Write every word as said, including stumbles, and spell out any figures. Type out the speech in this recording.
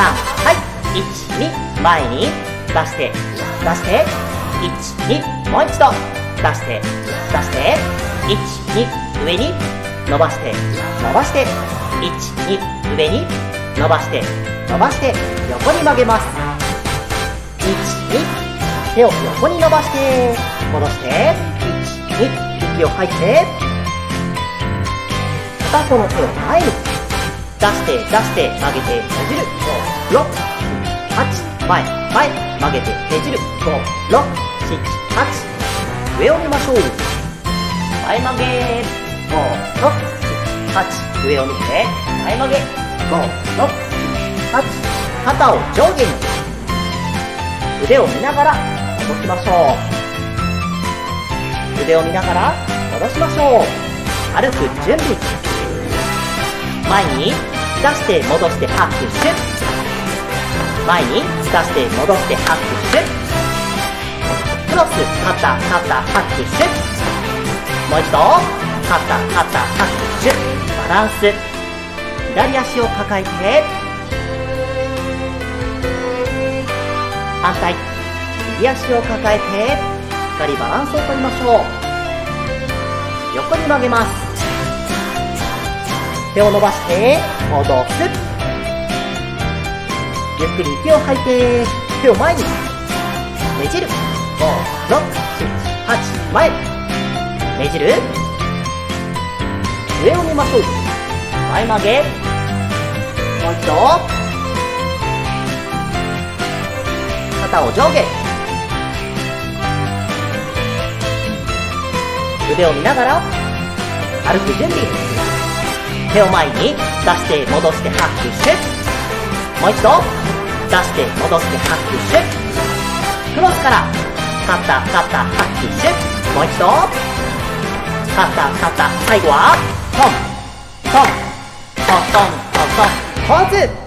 さん、はい、いち、に、前に出して出していち、に、もう一度出して出していち、に、上に伸ばして伸ばしていち、に、上に伸ばして伸ばして横に曲げます。いち、に、手を横に伸ばして戻していち、に、息を吐いて片方の手を前に出して出して曲げてねじるご、ろく、はち、前前曲げてねじるご、ろく、はち、上を見ましょう。前曲げご、ろく、はち、上を見て前曲げご、ろく、はち、肩を上下に腕を見ながら戻しましょう。腕を見ながら戻しましょう。歩く準備。前に出して戻して拍手。前に出して戻して拍手。クロス肩肩拍手。もう一度肩肩拍手。バランス。左足を抱えて反対。右足を抱えてしっかりバランスをとりましょう。横に曲げます。手を伸ばして戻す。ゆっくり息を吐いて手を前にねじるご、ろく、はち、前ねじる。上を見ましょう。前曲げ。もう一度肩を上下。腕を見ながら歩く準備。手を前に出して戻して拍手。もう一度出して戻して拍手。クロスから肩肩拍手。もう一度肩肩。最後はトントントントントントンポーズ。